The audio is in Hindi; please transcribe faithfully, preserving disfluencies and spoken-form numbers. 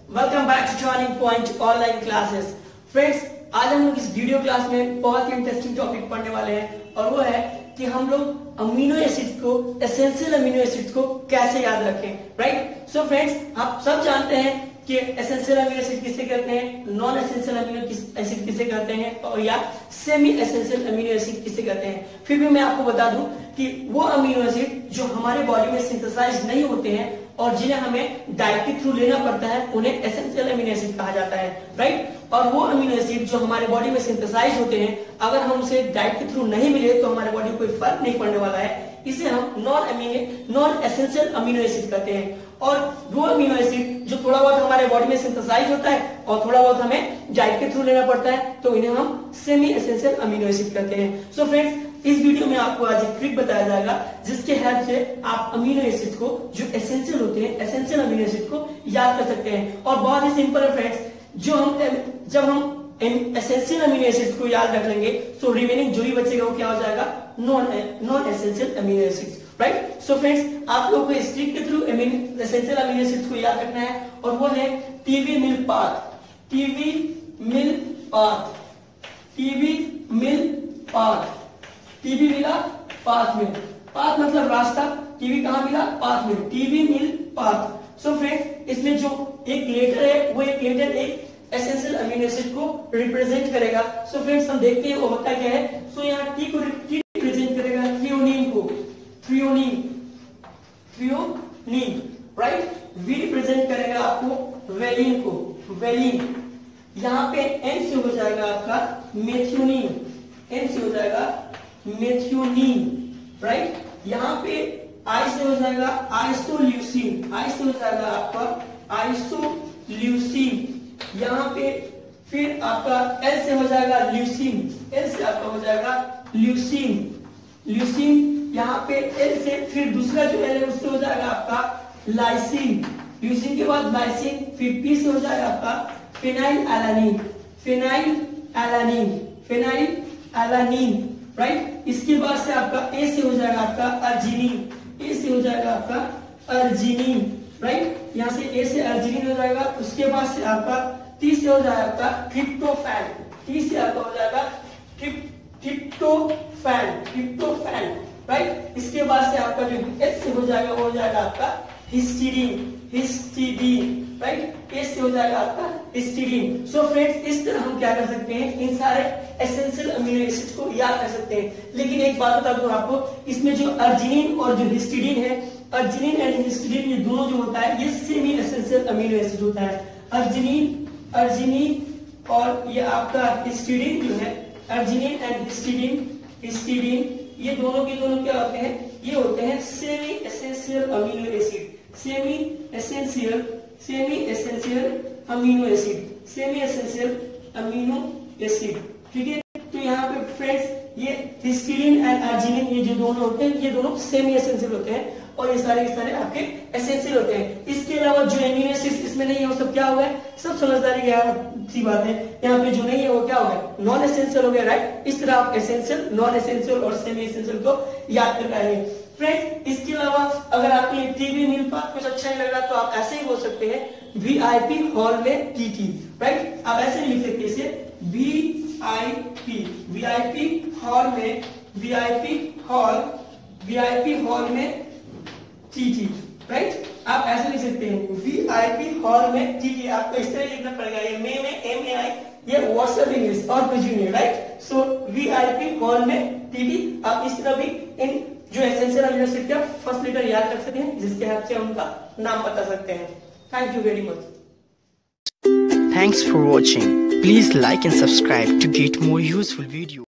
Welcome back to turning point online classes. Friends, आज हम लोग इस वीडियो क्लास में बहुत ही इंटरेस्टिंग टॉपिक पढ़ने वाले हैं और वो है कि हम लोग अमीनो एसिड्स को, एसेंशियल अमीनो एसिड्स को कैसे याद रखें। राइट। सो फ्रेंड्स, आप सब जानते हैं कि एसेंशियल अमीनो एसिड किसे कहते हैं, नॉन एसेंशियल अमीनो एसिड किसे कहते हैं और या सेमी एसेंशियल अमीनो एसिड किसे कहते हैं। फिर भी मैं आपको बता दूं कि वो अमीनो एसिड जो हमारे बॉडी में सिंथेसाइज नहीं होते हैं और जिन्हें हमें डाइट के थ्रू लेना पड़ता है उन्हें एसेंशियल अमीनो एसिड कहा जाता है। राइट। और वो अमीनो एसिड जो हमारे बॉडी में सिंथेसाइज होते हैं, अगर हम उसे डाइट के थ्रू नहीं मिले तो हमारे बॉडी को कोई फर्क नहीं पड़ने वाला है। इसे हम non amino non essential amino acid कहते हैं। और वो अमीनो एसिड जो थोड़ा बहुत हमारे बॉडी में सिंथेसाइज होता है और थोड़ा बहुत हमें डाइट के थ्रू लेना पड़ता है तो इन्हें हम सेमी एसेंशियल अमीनो एसिड कहते हैं। सो फ्रेंड्स, इस वीडियो में आपको आज एक ट्रिक बताया जाएगा जिसके हेल्प से आप अमीनो एसिड को जो एसेंशियल होते हैं, एसेंशियल अमीनो एसिड को याद कर सकते हैं। और बहुत ही सिंपल है फ्रेंड्स, जो हम जब हम एसेंशियल अमीनो एसिड को याद रख लेंगे तो रिमेनिंग जो ही बचेगा वो क्या हो जाएगा, non non essential amino acids. Right. So friends, आप लोगों को इस ट्रिक के थ्रू एसेंशियल अमीनो एसिड्स को याद रखना है और वो है टीवी मिल पाथ। टीवी मिल पाथ टीवी मिल पाथ टीवी मिला पाथ में, पाथ मतलब रास्ता, टीवी कहां मिला, पाथ में, टीवी मिल पाथ। सो फ्रेंड्स, इसमें जो एक लेटर है वो एक लेटर एक एसेंशियल अमीनो एसिड को रिप्रेजेंट करेगा। सो फ्रेंड्स, हम देखते हैं वो होता क्या है। सो यहाँ टी को रिप्रेजेंट करेगा थ्रियोनीन को, threonine threonine right. V represent करेगा आपको वेलिन को, वेलिन। यहाँ पे एन से हो जाएगा आपका मेथियोनीन, एन से हो जाएगा मेथियोनीन। राइट। यहाँ पे आई से हो जाएगा आइसोल्यूसिन, आई से हो जाएगा आपका आइसोल्यूसिन। यहाँ पे फिर आपका एल से हो जाएगा ल्यूसिन, एल से आपका हो जाएगा ल्यूसिन, ल्यूसिन। यहाँ पे एल से फिर दूसरा जो एल है उससे हो जाएगा आपका लाइसिन, ल्यूसिन के बाद लाइसिन। फिर पी से हो जाएगा आपका phenylalanine, phenylalanine, phenylalanine. Right. इसके बाद से आपका ए से हो जाएगा आपका अर्जिनिन, ए से हो जाएगा आपका अर्जिनिन। राइट। यहाँ से ए से अर्जिनिन हो जाएगा। उसके बाद से आपका टी से हो जाएगा आपका ट्रिप्टोफैन, टी से आपका हो जाएगा ट्रिप ट्रिप्टोफैन, ट्रिप्टोफैन। राइट। इसके बाद से आपका जो एच से हो जाएगा वो हो जाएगा आपका हिस्टीडीन, हिस्टीडीन। राइट। एस से हो जाएगा आपका हिस्टीडीन। सो फ्रेंड्स, इस तरह हम क्या कर सकते हैं, इन सारे एसेंशियल अमीनो एसिड्स को याद कर सकते हैं। लेकिन एक बात बता दूं आपको, इसमें जो अर्जिनिन और जो हिस्टीडीन है, अर्जिनिन एंड हिस्टीडीन ये दोनों जो होता है ये सेमी एसेंशियल अमीनो एसिड होता है। अर्जिनिन अर्जिनिन और ये आपका हिस्टीडीन जो है, अर्जिनिन एंड हिस्टीडीन, हिस्टीडीन ये दोनों के दोनों क्या होते हैं, ये होते हैं semi essential amino acid, semi essential semi essential amino acid, semi essential amino acid. ठीक है। तो यहाँ पे फ्रेंड्स, ये हिस्टीडीन एंड अर्जिनिन ये जो दोनों होते हैं ये दोनों सेमी एसेंशियल होते हैं और ये सारे के सारे आपके एसेंशियल होते हैं। इसके अलावा जो अमीनो एसिड्स इसमें नहीं है वो सब क्या हो गए, सब समझदारी की बात है। यहाँ पे जो नहीं है वो क्या हो गया, नॉन एसेंशियल हो गया। राइट। इस तरह आप एसेंशियल, नॉन एसेंशियल और सेमी एसेंशियल को याद कर पाएंगे। फ्रेंड्स, इसके अलावा अगर आपको ये टीवी मिल पाथ कुछ अच्छा नहीं लग रहा तो आप ऐसे ही बोल सकते हैं वीआईपी हॉल में टीटी। राइट। आप ऐसे लिख सकते हैं इसे वीआईपी, वीआईपी हॉल में, वीआईपी हॉल, वीआईपी हॉल में टीटी। राइट। आप ऐसे लिख सकते हैं वीआईपी हॉल में टीटी। आपको इस तरह लिखना पड़ेगा, ये मे में एम ए आई, ये व्हाट्सएप इंग्लिश और कुछ नहीं। राइट। सो वीआईपी हॉल में टीटी। आप इस तरह भी इन जो एसेंशियल अमीनो एसिड का फर्स्ट लेटर याद रख सकते हैं जिसके हेल्प से उनका नाम बता सकते हैं। Thank you very much. Thanks for watching. Please like and subscribe to get more useful videos.